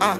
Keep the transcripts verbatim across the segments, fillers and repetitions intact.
Uh.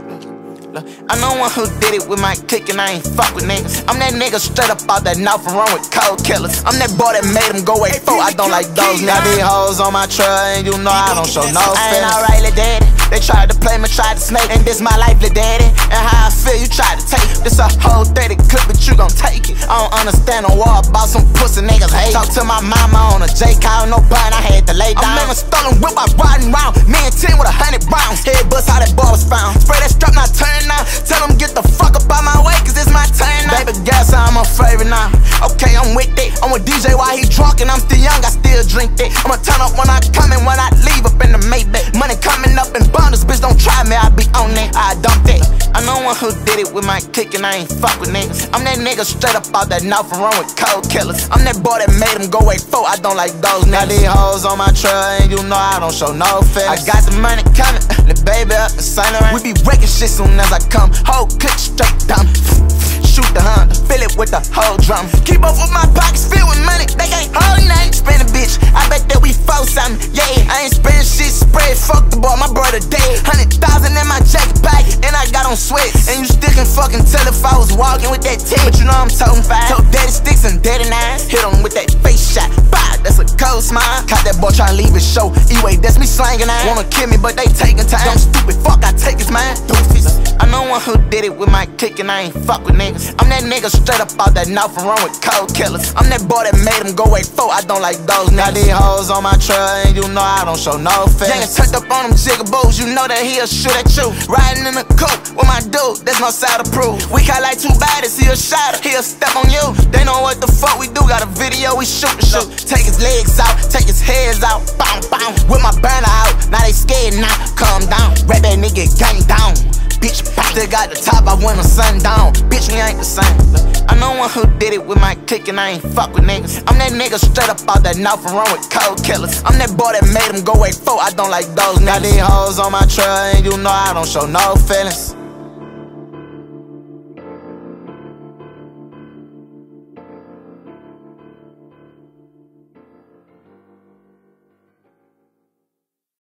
Look, I know one who did it with my clique and I ain't fuck with niggas. I'm that nigga straight up out that north and run with cold killers. I'm that boy that made them go away for. I don't like those niggas. Got these hoes on my trail and you know I don't show no feelings. I ain't alright, little daddy. They tried to play me, tried to snake, and this my life, little daddy. And how I feel, you tried to take this a whole thirty clip, but you gon' take it. I don't understand a war about some pussy niggas hate. Talk to my mama on a J call, no bun, I had to lay down. I'm in a stolen whip, I riding round. Me and ten with a hundred rounds. Head bust how that ball was found. Spray that strap, not turn now. Tell them get the fuck up out my way, cause it's my turn now. Baby girl, so I'm a favorite now. Okay, I'm with it. I'm with D J while he drunk and I'm still young, I still drink it. I'ma turn up when I come and when I leave up in the Maybach. Money coming up in bundles, bitch, don't try me, I be on it. I dumped it. I know one who did it with my clique and I ain't fuck with niggas. I'm that nigga straight up out that north and run with cold killers. I'm that boy that made them go away for. I don't like those niggas. Got these hoes on my trail and you know I don't show no feelings. I got the money coming, the baby up the sun around. We be wrecking shit soon as I come. Whole click straight down. Shoot the Honda, fill it with the whole drum. Keep up with my pockets filled with money, they can't hold nothing. Spend a bitch, I bet that we four something. Yeah, I ain't spending shit, spread. Fuck the boy, my brother dead. Hundred thousand in my jacket pocket, and I got on sweats. And you still can fucking tell if I was walking with that tip. But you know I'm toting fine. Told daddy sticks and daddy nines. Hit him with that face shot. Bah, that's a cold smile. Caught that boy tryna leave his show. E-way, that's me slanging nine. Wanna kill me, but they taking time. Dumb stupid fuck, I take his mind. Doofies. I know one who did it with my clique and I ain't fuck with niggas. I'm that nigga straight up out that north and run with cold killers. I'm that boy that made them go away for. I don't like those niggas. Got these hoes on my trail and you know I don't show no feelings. Tucked up on them jigaboos, you know that he'll shoot at you. Riding in the coupe with my dude, there's no side to prove. We caught like two bodies, he'll shot her, he'll step on you. They know what the fuck we do, got a video, we shoot the shoot. Take his legs out, take his heads out, bow, bow. With my burner out, now they scared now, calm down. Rap that nigga gang down. Bitch, still got the top, I went on sundown. Bitch, we ain't the same. I know one who did it with my clique and I ain't fuck with niggas. I'm that nigga straight up out that north and run with cold killers. I'm that boy that made them go away for. I don't like those niggas. Got these hoes on my trail and you know I don't show no feelings.